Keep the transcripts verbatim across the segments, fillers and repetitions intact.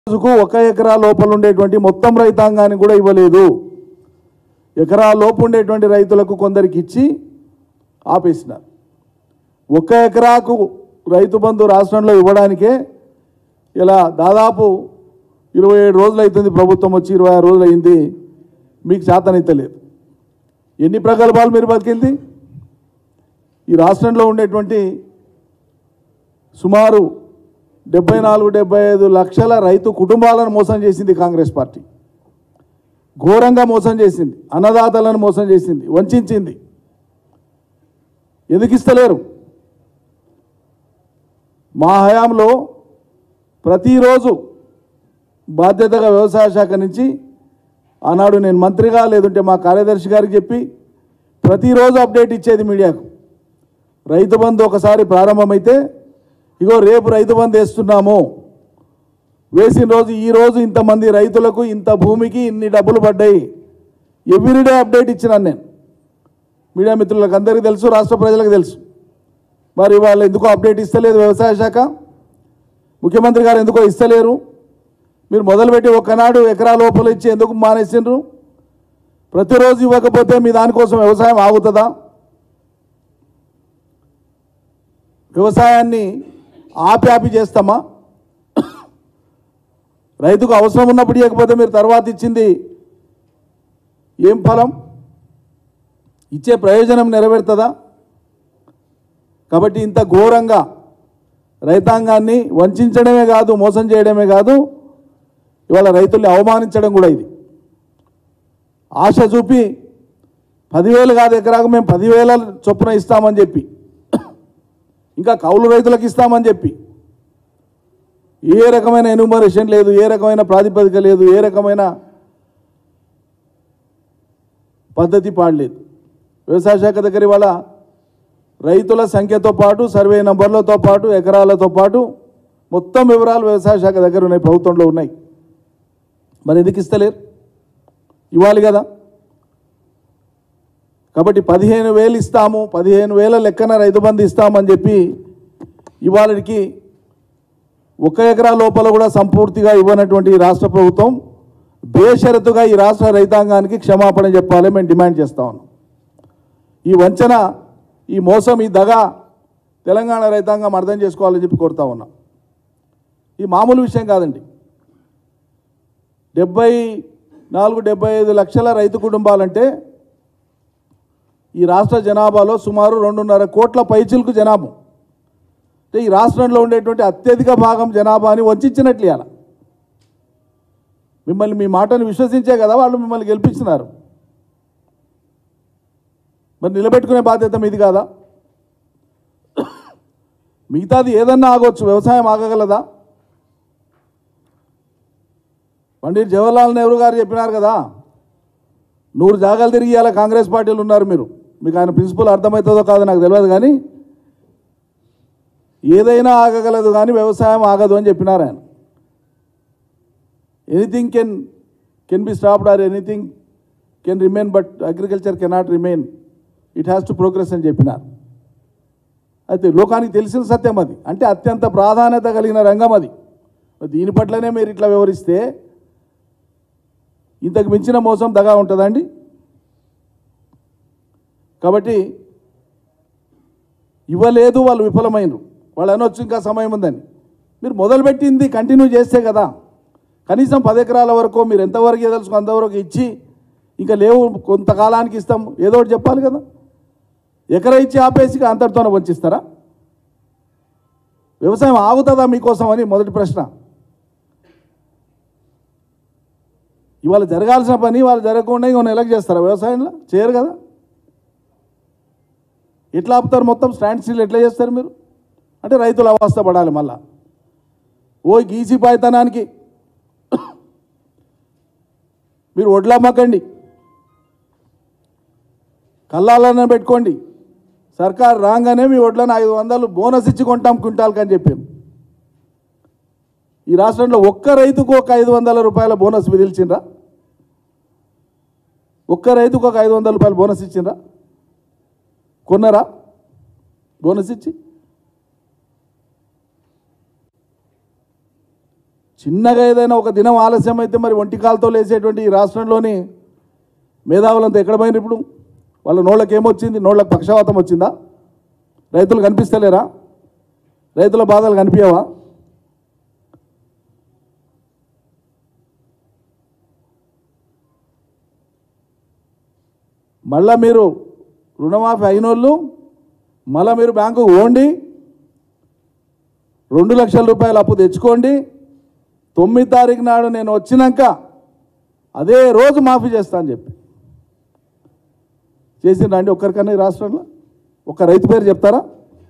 రోజుకు ఒక ఎకరా లోపల ఉండేటువంటి మొత్తం రైతాంగాన్ని కూడా ఇవ్వలేదు. ఎకరా లోపు ఉండేటువంటి రైతులకు కొందరికి ఇచ్చి ఆపేసినారు. ఒక ఎకరాకు రైతు బంధు రాష్ట్రంలో ఇవ్వడానికే ఇలా దాదాపు ఇరవై ఏడు రోజులు అవుతుంది, ప్రభుత్వం వచ్చి ఇరవై ఆరు రోజులు అయింది, మీకు చేతనైతలేదు. ఎన్ని ప్రగల్భాలు మీరు బతికింది? ఈ రాష్ట్రంలో ఉండేటువంటి సుమారు డెబ్బై నాలుగు డెబ్బై ఐదు లక్షల రైతు కుటుంబాలను మోసం చేసింది కాంగ్రెస్ పార్టీ. ఘోరంగా మోసం చేసింది, అన్నదాతలను మోసం చేసింది, వంచింది. ఎందుకు ఇస్తలేరు? మా హయాంలో ప్రతిరోజు బాధ్యతగా వ్యవసాయ శాఖ నుంచి ఆనాడు నేను మంత్రిగా లేదంటే మా కార్యదర్శి గారికి చెప్పి ప్రతిరోజు అప్డేట్ ఇచ్చేది మీడియాకు. రైతు బంధు ఒకసారి ప్రారంభమైతే ఇగో రేపు రైతు బంధు వేస్తున్నాము, వేసిన రోజు ఈరోజు ఇంతమంది రైతులకు ఇంత భూమికి ఇన్ని డబ్బులు పడ్డాయి, ఎవ్రీడే అప్డేట్ ఇచ్చినాను నేను. మీడియా మిత్రులకు అందరికీ తెలుసు, రాష్ట్ర ప్రజలకు తెలుసు. మరి వాళ్ళు ఎందుకో అప్డేట్ ఇస్తలేదు వ్యవసాయ శాఖ, ముఖ్యమంత్రి గారు ఎందుకో ఇస్తలేరు. మీరు మొదలుపెట్టి ఒక్కనాడు ఎకరా లోపల ఇచ్చి ఎందుకు మానేసిండ్రు? ప్రతిరోజు ఇవ్వకపోతే మీ దానికోసం వ్యవసాయం ఆగుతుందా? వ్యవసాయాన్ని ఆపి ఆపి చేస్తామా? రైతుకు అవసరం ఉన్నప్పుడు ఇవ్వకపోతే మీరు తర్వాత ఇచ్చింది ఏం ఫలం? ఇచ్చే ప్రయోజనం నెరవేరుతుందా? కాబట్టి ఇంత ఘోరంగా రైతాంగాన్ని వంచడమే కాదు, మోసం చేయడమే కాదు, ఇవాళ రైతుల్ని అవమానించడం కూడా. ఇది ఆశ చూపి పదివేలు కాదు ఎకరాకు మేము పదివేల చొప్పున ఇస్తామని చెప్పి, ఇంకా కౌలు రైతులకు ఇస్తామని చెప్పి ఏ రకమైన ఎన్యూమరేషన్ లేదు, ఏ రకమైన ప్రాతిపదిక లేదు, ఏ రకమైన పద్ధతి పాడలేదు. వ్యవసాయ శాఖ దగ్గర ఇవాళ రైతుల సంఖ్యతో పాటు సర్వే నంబర్లతో పాటు ఎకరాలతో పాటు మొత్తం వివరాలు వ్యవసాయ శాఖ దగ్గర ఉన్నాయి, ప్రభుత్వంలో ఉన్నాయి. మరి ఎందుకు ఇస్తలేరు? ఇవ్వాలి కదా. కాబట్టి పదిహేను వేలు ఇస్తాము, పదిహేను వేల లెక్కన రైతు బంధు ఇస్తామని చెప్పి ఇవాళకి ఒక ఎకరా లోపల కూడా సంపూర్తిగా ఇవ్వనటువంటి రాష్ట్ర ప్రభుత్వం బేషరతుగా ఈ రాష్ట్ర రైతాంగానికి క్షమాపణ చెప్పాలి మేము డిమాండ్ చేస్తా ఉన్నాం. ఈ వంచన, ఈ మోసం, ఈ దగ తెలంగాణ రైతాంగం అర్థం చేసుకోవాలని చెప్పి కోరుతా ఉన్నాం. ఈ మామూలు విషయం కాదండి. డెబ్బై నాలుగు డెబ్బై ఐదు లక్షల రైతు కుటుంబాలంటే ఈ రాష్ట్ర జనాభాలో సుమారు రెండున్నర కోట్ల పైచిలకు జనాభా. అంటే ఈ రాష్ట్రంలో ఉండేటువంటి అత్యధిక భాగం జనాభాని వంచినట్లు ఇవ్వాలి. మిమ్మల్ని, మీ మాటను విశ్వసించే కదా వాళ్ళు మిమ్మల్ని గెలిపించినారు. మరి నిలబెట్టుకునే బాధ్యత మీది కాదా? మిగతాది ఏదన్నా ఆగొచ్చు, వ్యవసాయం ఆగగలదా? పండిట్ జవహర్లాల్ నెహ్రూ గారు చెప్పినారు కదా, నూరు జాగాలు తిరిగి ఇవాళ కాంగ్రెస్ పార్టీలు ఉన్నారు. మీరు, మీకు ఆయన ప్రిన్సిపల్ అర్థమవుతుందో కాదో నాకు తెలియదు, కానీ ఏదైనా ఆగగలదు కానీ వ్యవసాయం ఆగదు అని చెప్పినారు ఆయన. Anything can can be stopped or anything can remain, but agriculture cannot remain, it has to progress అని చెప్పినారు. అయితే లోకానికి తెలిసిన సత్యం అది. అంటే అత్యంత ప్రాధాన్యత కలిగిన రంగం అది. దీని పట్లనే మీరు ఇట్లా వివరిస్తే ఇంతకు మించిన మోసం దగా ఉంటుందండి. కాబట్టి ఇవ్వలేదు, వాళ్ళు విఫలమైనరు, వాళ్ళు అనొచ్చు ఇంకా సమయం ఉందని. మీరు మొదలుపెట్టింది కంటిన్యూ చేస్తే కదా, కనీసం పది ఎకరాల వరకు మీరు ఎంతవరకు ఏదలుచుకో అంతవరకు ఇచ్చి, ఇంకా లేవు కొంతకాలానికి ఇస్తాం ఏదో ఒకటి చెప్పాలి కదా. ఎకరా ఇచ్చి ఆపేసి అంతటితోనే వంచిస్తారా? వ్యవసాయం ఆగుతుందా మీకోసం అని మొదటి ప్రశ్న. ఇవాళ జరగాల్సిన పని వాళ్ళు జరగకుండా ఇంకొన్ని ఎలక్ట్ చేస్తారా? వ్యవసాయంలో చేయరు కదా. ఎట్లా ఆపుతారు? మొత్తం స్టాండ్ స్టిల్ ఎట్లా చేస్తారు మీరు? అంటే రైతులు అవస్థ పడాలి మళ్ళా. ఓ గీసి పాయితనానికి మీరు వడ్లు అమ్మకండి, కల్లాలనే పెట్టుకోండి. సర్కారు రాగానే మీ వడ్లను ఐదు వందలు బోనస్ ఇచ్చి కొంటాం క్వింటాల్కి అని చెప్పాను. ఈ రాష్ట్రంలో ఒక్క రైతుకు ఒక ఐదు వందల రూపాయల బోనస్ విధిల్చిండ్రా? ఒక్క రైతుకు ఒక ఐదు వందల రూపాయల బోనస్ ఇచ్చిండ్రా? కొన్నారా బోనస్ ఇచ్చి? చిన్నగా ఏదైనా ఒక దినం ఆలస్యం అయితే మరి ఒంటికాలతో లేసేటువంటి ఈ రాష్ట్రంలోని మేధావులంతా ఎక్కడ పోయినారు? ఇప్పుడు వాళ్ళ నోళ్ళకి ఏమొచ్చింది? నోళ్ళకి పక్షవాతం వచ్చిందా? రైతులు కనిపిస్తలేరా? రైతుల బాధలు కనిపించవా? మళ్ళా మీరు రుణమాఫీ అయినోళ్ళు మళ్ళీ మీరు బ్యాంకుకు పోండి, రెండు లక్షల రూపాయల అప్పు తెచ్చుకోండి, తొమ్మిది తారీఖు నాడు నేను వచ్చినాక అదే రోజు మాఫీ చేస్తా అని చెప్పి చేసిండ్రా అండి? ఒక్కరికన్నా ఈ రాష్ట్రంలో ఒక్క రైతు పేరు చెప్తారా?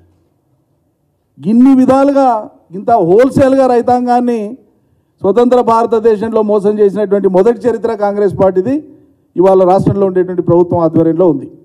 ఇన్ని విధాలుగా ఇంత హోల్సేల్గా రైతాంగాన్ని స్వతంత్ర భారతదేశంలో మోసం చేసినటువంటి మొదటి చరిత్ర కాంగ్రెస్ పార్టీది ఇవాళ రాష్ట్రంలో ఉండేటువంటి ప్రభుత్వం ఆధ్వర్యంలో ఉంది.